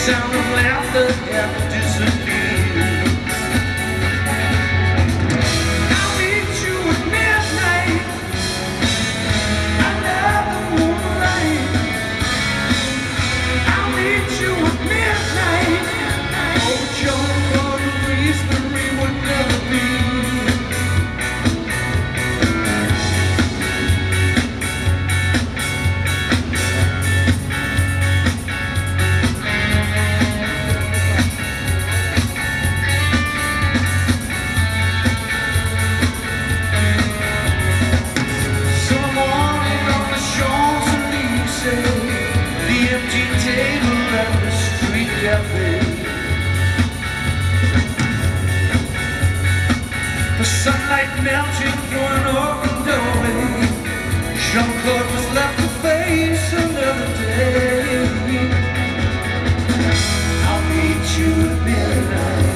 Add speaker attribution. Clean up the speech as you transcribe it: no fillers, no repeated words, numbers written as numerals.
Speaker 1: sound of laughter had disappeared. I'll meet you at midnight under the moonlight. I'll meet you at midnight. Oh, John, what a place the rain would never be. The sunlight melted, going up and down. Jean-Claude was left to face another day. I'll meet you at midnight.